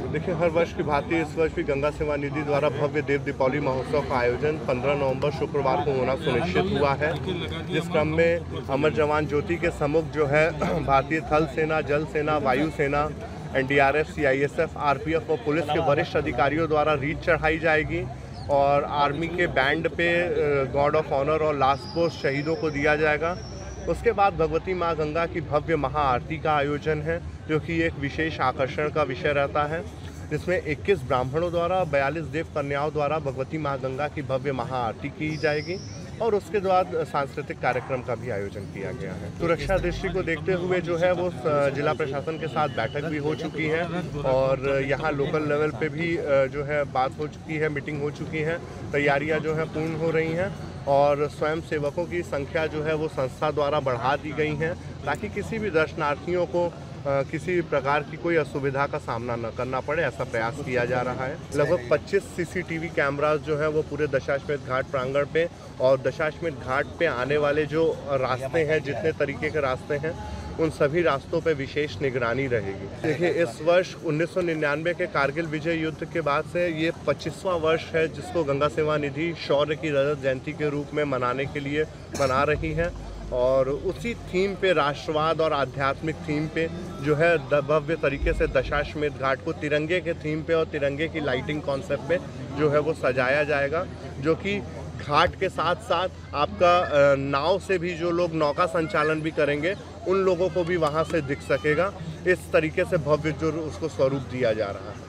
देखिए, हर वर्ष की भांति इस वर्ष भी गंगा सेवा निधि द्वारा भव्य देव दीपावली महोत्सव का आयोजन 15 नवंबर शुक्रवार को होना सुनिश्चित हुआ है। जिस क्रम में अमर जवान ज्योति के सम्मुख जो है भारतीय थल सेना, जल सेना, वायु सेना, एनडीआरएफ, सीआईएसएफ, आरपीएफ और पुलिस के वरिष्ठ अधिकारियों द्वारा रीत चढ़ाई जाएगी और आर्मी के बैंड पे गॉर्ड ऑफ ऑनर और लास्ट पोस्ट शहीदों को दिया जाएगा। उसके बाद भगवती माँ गंगा की भव्य महाआरती का आयोजन है, जो कि एक विशेष आकर्षण का विषय रहता है, जिसमें 21 ब्राह्मणों द्वारा 42 देव कन्याओं द्वारा भगवती माँ गंगा की भव्य महाआरती की जाएगी और उसके बाद सांस्कृतिक कार्यक्रम का भी आयोजन किया गया है। सुरक्षा दृष्टि को देखते हुए जो है वो जिला प्रशासन के साथ बैठक भी हो चुकी है और यहाँ लोकल लेवल पे भी जो है बात हो चुकी है, मीटिंग हो चुकी है, तैयारियाँ जो है पूर्ण हो रही हैं और स्वयं सेवकों की संख्या जो है वो संस्था द्वारा बढ़ा दी गई है ताकि किसी भी दर्शनार्थियों को किसी प्रकार की कोई असुविधा का सामना न करना पड़े, ऐसा प्रयास किया जा रहा है। लगभग 25 सीसीटीवी कैमरास जो है वो पूरे दशाश्वमेध घाट प्रांगण पे और दशाश्वमेध घाट पे आने वाले जो रास्ते हैं, जितने तरीके के रास्ते हैं, उन सभी रास्तों पे विशेष निगरानी रहेगी। देखिए, इस वर्ष 1999 के कारगिल विजय युद्ध के बाद से ये 25वां वर्ष है जिसको गंगा सेवा निधि शौर्य की रजत जयंती के रूप में मनाने के लिए मना रही है और उसी थीम पे, राष्ट्रवाद और आध्यात्मिक थीम पे जो है भव्य तरीके से दशाश्वमेध घाट को तिरंगे के थीम पे और तिरंगे की लाइटिंग कॉन्सेप्ट पे जो है वो सजाया जाएगा, जो कि घाट के साथ साथ आपका नाव से भी जो लोग नौका संचालन भी करेंगे उन लोगों को भी वहाँ से दिख सकेगा। इस तरीके से भव्य जो उसको स्वरूप दिया जा रहा है।